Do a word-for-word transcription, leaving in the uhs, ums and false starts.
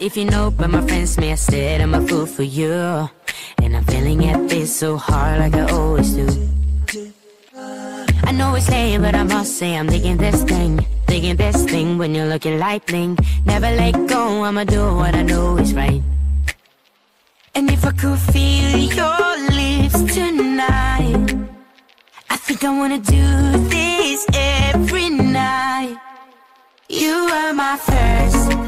if you know, but my friends may have said I'm a fool for you. And I'm feeling it this so hard like I always do. I know it's late, but I must say I'm digging this thing, digging this thing when you're looking like bling. Never let go, I'ma do what I know is right. And if I could feel your lips tonight, I think I wanna do this every night. You were my first